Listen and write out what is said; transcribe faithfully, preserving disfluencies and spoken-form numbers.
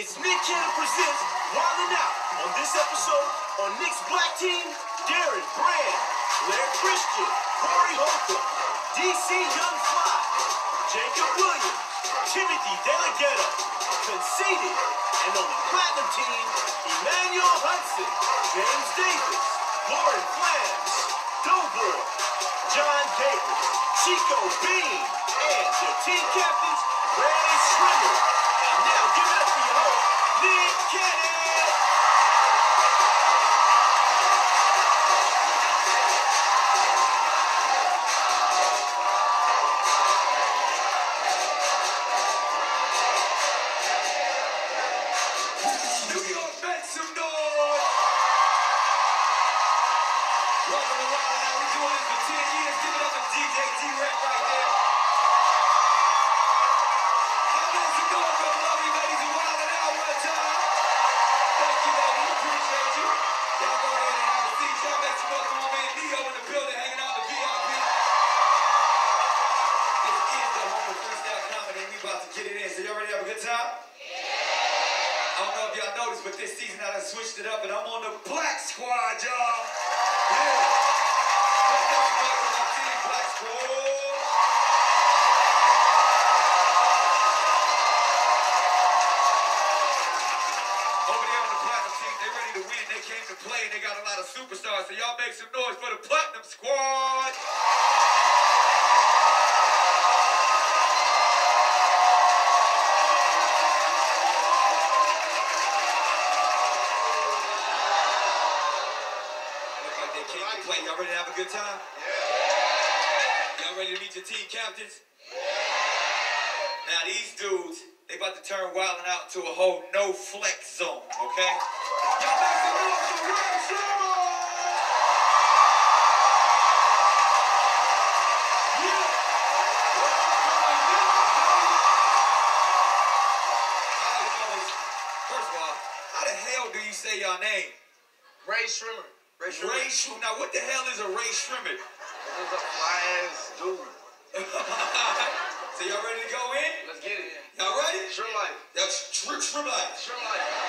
It's Nick Cannon presents Wildin' Out. On this episode, on Nick's Black Team, Darren Brand, Blair Christian, Corey Holcomb, D C Young Fly, Jacob Williams, Timothy DeLaGhetto, Conceited, and on the Platinum Team, Emmanuel Hudson, James Davis, Lauren Flams, Doughboy, John Davis, Chico Bean, and their team captains, Ray Schrimmer. And now give it up for your host, Nick Cannon. New York, make some noise! Welcome to Wildin' Out. We're doing this for ten years. Give it up to D J D-Rec right there. Now make some noise for the lovely ladies of Wildin' Out one time. Thank you, ladies. Appreciate you. Y'all go ahead and have a seat. Y'all make some noise for my man Neo in the building, hanging out in the V I P. This is the home of freestyle comedy, and we about to get it in. So y'all ready to have a good time? I don't know if y'all noticed, but this season I done switched it up, and I'm on the Black Squad, y'all. Yeah. Got next one on my team, Black Squad. Over there on the Platinum team, they ready to win. They came to play, and they got a lot of superstars. So y'all make some noise for the Platinum Squad. Y'all ready to have a good time? Yeah. Y'all ready to meet your team captains? Yeah. Now these dudes, they about to turn Wildin' Out to a whole no flex zone, okay? Y'all make some noise for Ray Schrimmer! Yeah! First of all, how the hell do you say your name? Ray Schrimmer. Ray Schrimmer. Ray Schrimmer. Now, what the hell is a Ray Schrimmer? This is a fly-ass dude. So y'all ready to go in? Let's get it. Y'all ready? Shrimp life. That's shrimp, shrimp life. Shrimp life.